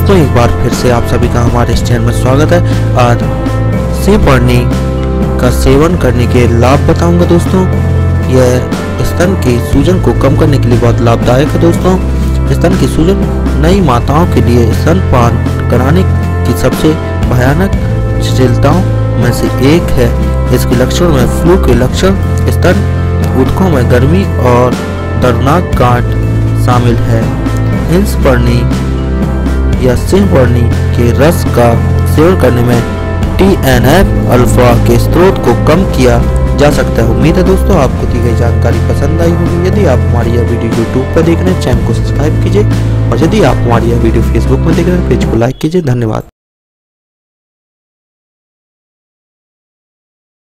दोस्तों एक बार फिर से आप सभी का हमारे इस चैनल में स्वागत है। आज सेब पढ़नी का सेवन करने के लाभ बताऊंगा दोस्तों। यह स्तन की सूजन को कम करने के लिए बहुत लाभदायक है दोस्तों। स्तन की सूजन नई माताओं के लिए स्तनपान कराने की सबसे भयानक जटिलताओं में से एक है। इसके लक्षण में फ्लू के लक्षण, स्तन ऊतकों में गर्मी और दर्दनाक गांठ शामिल है। हिंस पर्णी या सिंह पर्णी के रस का सेवन करने में TNF अल्फा के स्रोत को कम किया जा सकता है। उम्मीद है दोस्तों आपको दी गई जानकारी पसंद आई होगी। यदि आप हमारी यह वीडियो YouTube पर देख रहे हैं, चैनल को सब्सक्राइब कीजिए, और यदि आप हमारी यह वीडियो Facebook में देख रहे हैं, पेज को लाइक कीजिए। धन्यवाद।